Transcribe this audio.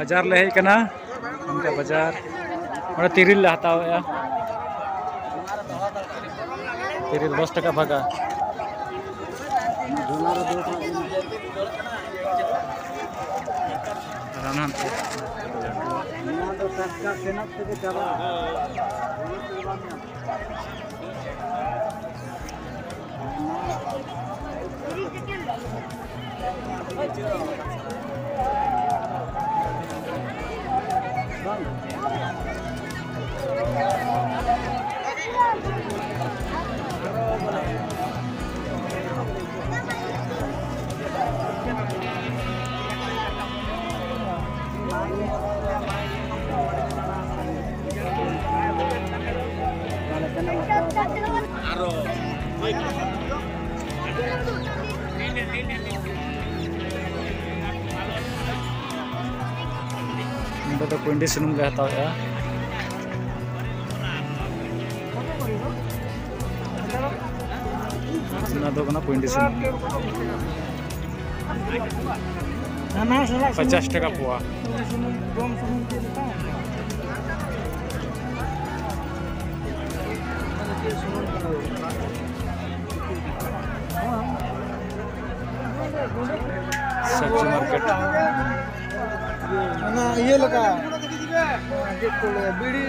बाजार ले हेकना उनका बाजार और तिरिल ले हताया तिरिल 10 टका भागा राना तो कुंडी सुनुम ले हताया ना दो कना कुंडी सुनुम 50 टका पुआ सब्जी मार्केट ना ये लगा बीड़ी